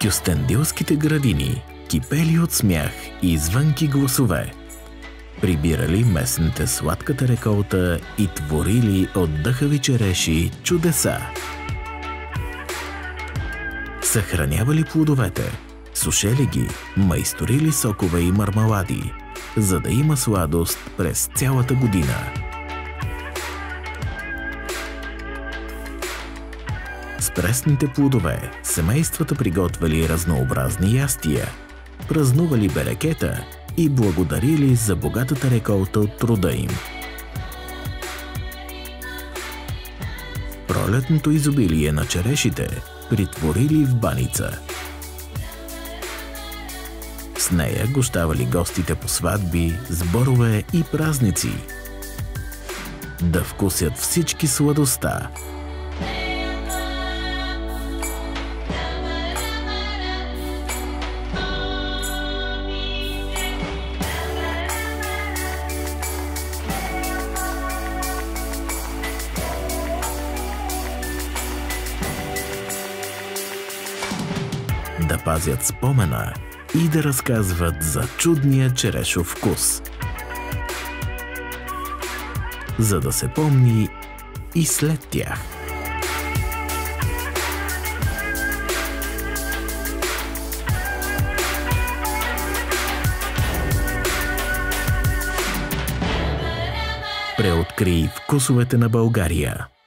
Кюстендилските градини кипели от смях и звънки гласове. Прибирали местните сладката реколта и творили от дъхави череши чудеса. Съхранявали плодовете, сушели ги, майсторили сокове и мармалади, за да има сладост през цялата година. С пресните плодове семействата приготвили разнообразни ястия, празнували берекета и благодарили за богатата реколта от труда им. Пролетното изобилие на черешите притворили в баница. С нея гощавали гостите по сватби, сборове и празници. Да вкусят всички сладостта. Да пазят спомена и да разказват за чудния черешов вкус, за да се помни и след тях. Преоткрий вкусовете на България.